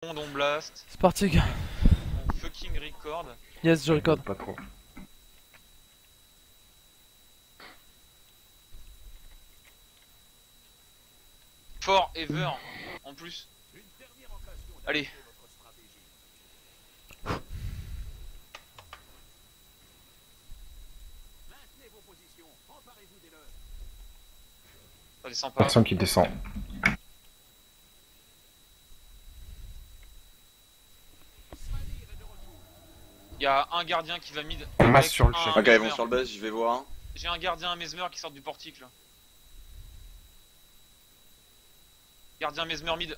On blast. C'est parti, gars. On fucking record. Yes, je record. Pas trop. Forever. En plus. Allez. Ça descend pas. Personne qui descend. Il y a un gardien qui va mid. On masse avec sur le un chef. Ok, ils vont mesmer. sur le buzz, je vais voir. J'ai un gardien mesmer qui sort du portique là. Gardien mesmer mid.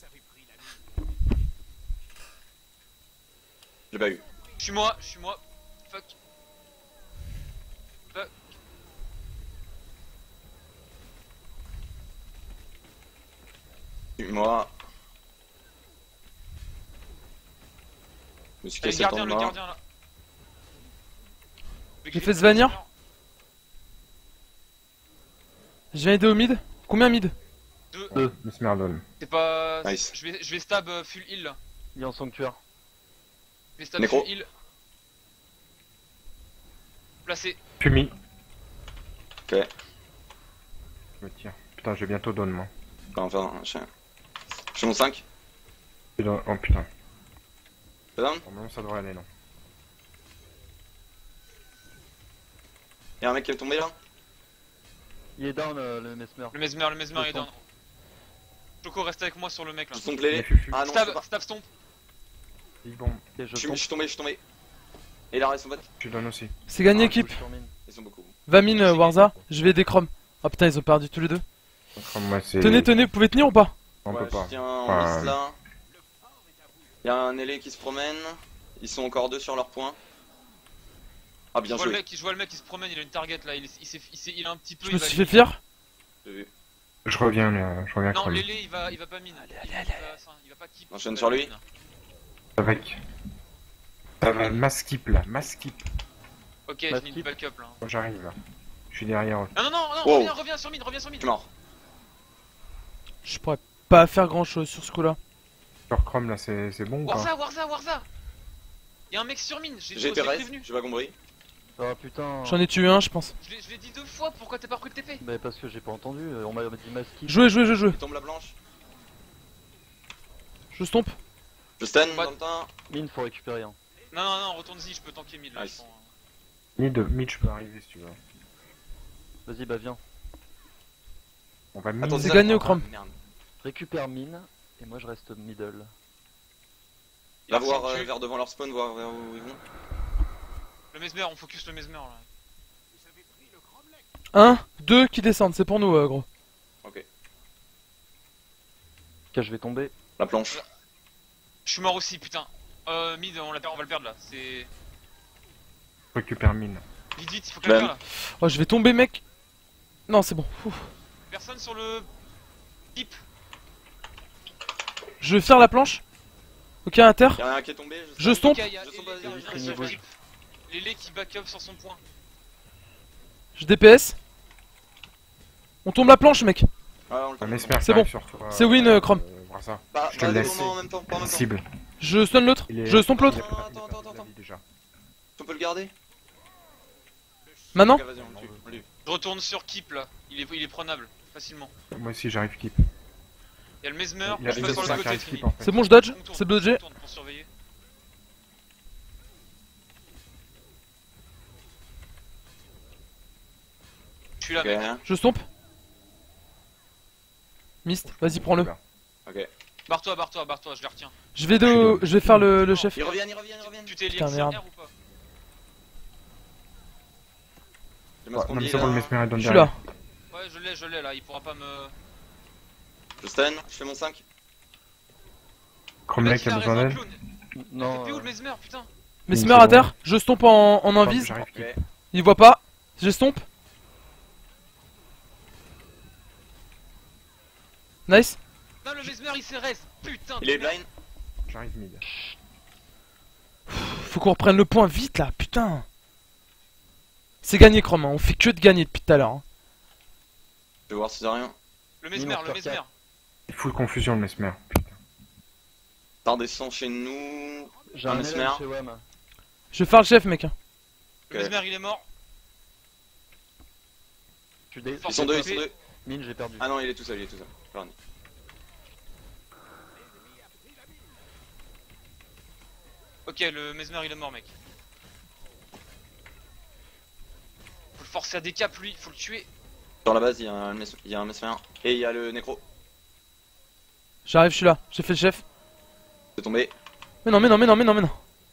J'ai pas eu. Je suis moi. Fuck. Fuck. Moi. Je me suis Allez, cassé le temps gardien, de le main. gardien là. J'ai fait Svanir. Je viens aider au mid. Combien mid? 2. Mesmer donne. C'est pas. Nice. Je vais stab full heal là. Il est en sanctuaire. Je vais stab Nécro. full heal. Placé. Pumi. Ok. Je me tire. Putain, je vais bientôt donne moi. Enfin, je fais mon 5. Oh putain. C'est down. Normalement ça devrait aller non. Y'a un mec qui est tombé là. Il est down le mesmer. Le mesmer est down. Choco reste avec moi sur le mec là. Je tombe les. Fufu. Ah non, je peux pas. Stab stomp. Big bomb. Ok, Je suis tombé. Et là, ils sont bêtes. Je donne aussi. C'est gagné, Ah, équipe. Ils sont beaucoup. Va mine, Warza. Je vais aider Chrome. Ah putain, ils ont perdu tous les deux. Moi c'est. Tenez, vous pouvez tenir ou pas? On Ouais, peut pas. je tiens en Enfin, liste là. Y'a un ailé qui se promène. Ils sont encore deux sur leur point. Ah, Je bien vois le joué. mec, il se promène, il a une target là, il a un petit peu. Je il me va suis aller- fait fier. J'ai vu. Je reviens Non, Chrome. Lélé il va pas mine. Il va pas keep. Enchaîne Il va sur lui. mine. Avec. Ça va, mass skip là, mass skip. Ok, je need backup là. Moi j'arrive là. Je suis derrière eux. Non, Wow. reviens sur mid. Je suis mort. Je pourrais pas faire grand chose sur ce coup là. Sur Chrome là c'est bon ou pas? Warza. Y'a un mec sur mine, J'ai été reste, prévenu. j'ai pas compris. Ah putain. J'en ai tué un, je pense. Je l'ai dit 2 fois, pourquoi t'as pas pris le TP? Mais parce que j'ai pas entendu, on m'a dit masqué. Jouez. Il tombe la blanche. Je stomp. Je stun Ouais. dans le temps. Mine, faut récupérer. Hein. Non, retourne-y, je peux tanker mid là. Nice. je pense. Mid je peux arriver si tu veux. Vas-y, bah viens. On va mid. Attends, C'est ça- gagné au Chrome. Ah, merde. Récupère mine, et moi je reste middle. Va Il voir ressemble vers devant leur spawn, voir vers où ils vont. Le mesmer, on focus le mesmer là. 1, 2 qui descendent, c'est pour nous, gros. Ok. Ok, je vais tomber. La planche. Je suis mort aussi, putain. Mid, on va le perdre là. C'est. Récupère mine. Vite, il faut quelqu'un Ben. là. Oh, je vais tomber, mec. Non, c'est bon. Ouf. Personne sur le. Pip. Je vais faire la planche. Ok, à terre. Y'a un qui est tombé. Je stomp. Ok, il y a Je Lélé stomp, vas-y, qui arrive vas-y, sur vas-y. Pip. Lélé qui backup sur son point. Je DPS. On tombe la planche, mec. Ah, on le Un Mesmer C'est qui arrive bon. sur toi. C'est win, Chrome. Brassa. Bah, Je te vas-y, laisse. en même temps, pas en même temps. Cible. Je stun l'autre. Il est- Je stomp l'autre. il a pas- Attends, il a pas attends, de la vie déjà. On peut le garder. Maintenant. Ok, vas-y, on le tue. Je retourne sur Kip là. Il est prenable, facilement. Moi aussi j'arrive keep. Il y a le mesmer, Il a je fait passe sur ça le qui côté arrive Trini. keep en fait. C'est bon, je dodge. On tourne, C'est dodgé. on tourne pour surveiller. Je suis là, Ok, mec. Je stomp. Mist, vas-y, prends-le. ok. Barre-toi, je les retiens. Je vais faire le chef. Ils reviennent. Tu t'es lié Putain, avec merde. Svanir ou pas? J'ai Ouais, ma non mais scondi, c'est bon, le là. Mesmer est donne Je suis derrière. là. Ouais, je l'ai là, il pourra pas me. Je stun, je fais mon 5. Chrome Le Lake il a a besoin raison, d'aide. clown. Non. TP ou le mesmer, putain? Mesmer c'est à bon. terre. Je stomp en Chrome, invise. J'arrive Ok. keep. Il voit pas. Je stomp. Nice. Non, le mesmer il s'est res. Putain, Il de est merde. blind. J'arrive mid. Faut qu'on reprenne le point vite là, putain. C'est gagné, Chrome. Hein. On fait que de gagner depuis tout à l'heure. Hein. Je vais voir si c'est rien. Le mesmer, Minimum le mesmer. Il fout confusion le Mesmer. Putain. Ça redescend chez nous. J'ai Un un mesmer. Mesmer chez WAM. Je vais faire le chef, mec. Le Mesmer il est mort. Ils sont deux, ils sont deux. Mine, j'ai perdu. Ah non, il est tout seul, il est tout seul. Pardon. Ok, le Mesmer il est mort, mec. Faut le forcer à des caps, lui, faut le tuer. Sur la base, il y a un mesmer. Et il y a le nécro. J'arrive, je suis là. J'ai fait le chef. C'est tombé. Mais non, mais non, mais non, mais non, mais non.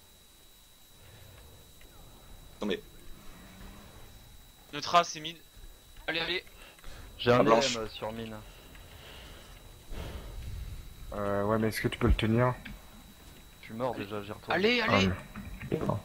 Tombé. Neutra, c'est mid. Allez, allez. J'ai un blanche. LM sur mine. Ouais, mais est-ce que tu peux le tenir? Je suis mort déjà, j'y retourne. Allez, allez. D'accord.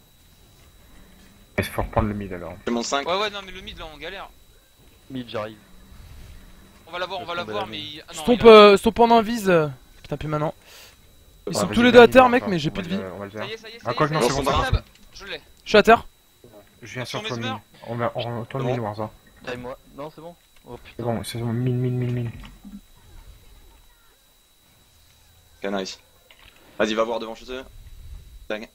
Il faut reprendre le mid alors. J'ai mon 5. Ouais, ouais, non, mais le mid là, on galère. Mid, j'arrive. On va l'avoir, on va Je tombe à l'avoir, la mais. mine. Ah, non, Stomp, il a- stomp en invise. Putain, plus maintenant. Ils sont Vas-y, tous les deux à gagne, terre, on va mec, faire. mais j'ai On plus va de vie. le- On va le Ça faire. y est, ça y est, ça Ah, y est. quoi que non, ça y c'est est, bon, c'est ça bon. Je l'ai. Je suis à terre. Je viens Sur sur toi, Mesmer. mine. On retourne C'est bon. mine, Warza. Time moi. Non, c'est bon. Oh C'est putain. bon, c'est bon, mine. Ok, nice. Vas-y, va voir devant chez eux. Tac.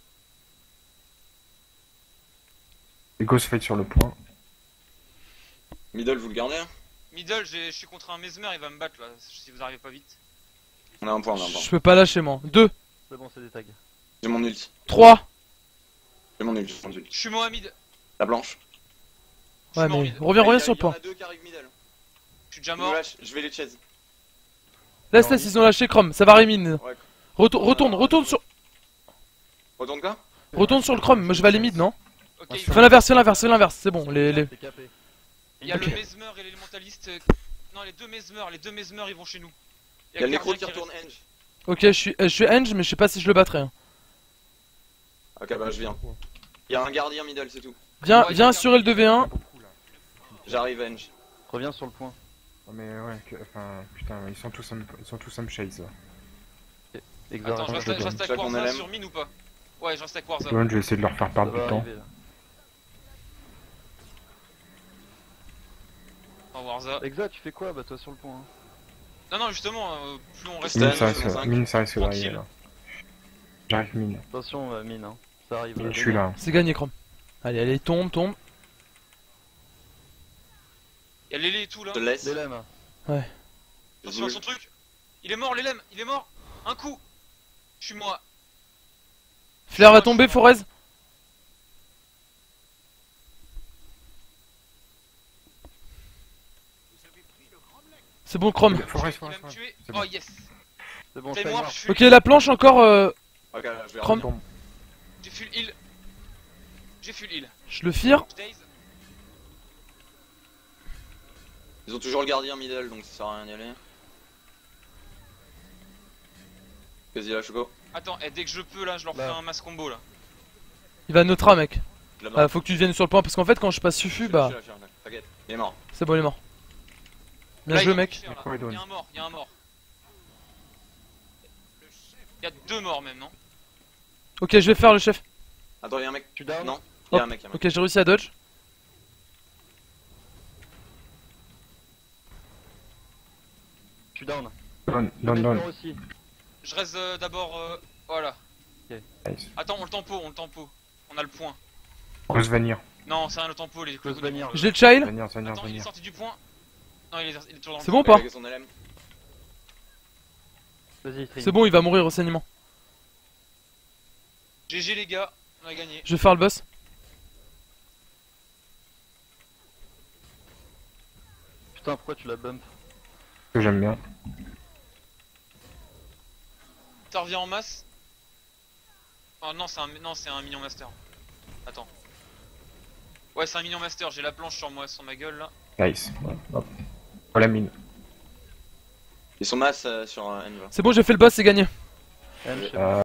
Les ghost fight sur le point. Middle, vous le gardez hein? Middle, je suis contre un Mesmer, il va me battre là, si vous arrivez pas vite. On a un point, on a un point. Je peux pas lâcher, moi. 2, C'est bon, c'est des tags. J'ai mon ulti. 3. J'ai mon ulti. Je suis Mohamed. La blanche. Je Ouais, suis mort, mais mid. reviens sur le Il y en point. a deux qui arrivent middle. Je suis déjà Je me mort. lâche, je vais les chase. Laisse, ils ont lâché Chrome. Ça va Rémine. Ouais. Retourne sur. Retourne quoi? Retourne sur le Chrome. Moi, je vais aller mid, non? Ok, Ah, il Fais l'inverse, c'est bon. Les... C'est capé. y a Ok. le Mesmer et l'élémentaliste. Non, les deux Mesmer ils vont chez nous. Il y a le nécro gardien qui retourne reste. Henge. Ok, je suis Henge, mais je sais pas si je le battrai. Hein. Ok, bah je viens. Il y a un gardien middle, c'est tout. Viens assurer le 2v1. J'arrive Henge. Reviens sur le point. Ouais, mais ouais, enfin, putain, ils sont tous en chase. Exact. Attends, je reste avec Je fais qu'on Warza LM. sur mine ou pas? Ouais, je reste avec Warza. Je vais essayer de leur faire Ça perdre va du temps. arriver là. Oh, Warza. Exact, tu fais quoi? Bah toi sur le point. Hein. Non, non, justement, plus on reste. Mine, Mine, ça risque d'arriver Tranquille. là. J'arrive mine. Attention, mine. Hein. Ça arrive. Je suis là. C'est gagné, Chrome. Allez, tombe. Y'a l'élé et tout là. Je te laisse. LM. Attention à son truc. Il est mort, l'élème, il est mort. Un coup. Je suis moi. Flair va tomber, Forez. C'est bon, Chrome. Forest, Il va me tuer. C'est Oh bon. yes. C'est bon, C'est ça moi, marche. je suis. Ok, la planche encore. Ok, là, je vais Chrome. revenir. J'ai full heal. J'ai full heal. Je le fire. Je daze. Ils ont toujours le gardien middle, donc ça sert à rien d'y aller. Vas-y là, Choco. Attends, dès que je peux là, je leur fais Là. un mass combo là. Il va neutra, mec. Je la Faut que tu viennes sur le point parce qu'en fait, quand je passe Sufu, bah. Je suis là, t'inquiète. Il est mort. C'est bon, il est mort. Bien Là, joué, il y a un mec. pusher, là. Micro est down. Il y a un mort. Il y a deux morts même, non? Ok, je vais faire le chef. Attends, y'a un mec. Tu down? Non, y'a un mec, y'a un mec. Ok, j'ai réussi à dodge. Tu down. Down. Mesmer aussi. Je reste d'abord. Voilà. Nice. Attends, on le tempo. On a le point. Close Vanir. Non, c'est rien le tempo, les Close clous Vanir. J'ai le child. Vanir. Attends, il est sorti du point. Non, il est toujours dans le C'est bon ou point. pas? Avec son LM. Vas-y, Trim. C'est bon, il va mourir au saignement. GG les gars, on a gagné. Je vais faire le boss. Putain, pourquoi tu la bump? Que j'aime bien. Ça revient en masse. Oh non, c'est un minion master. Attends. Ouais, c'est un minion master, j'ai la planche sur moi, sur ma gueule là. Nice. Hop. Voilà mine. Ils sont masse sur Henge. C'est bon, j'ai fait le boss, c'est gagné. M, je sais pas.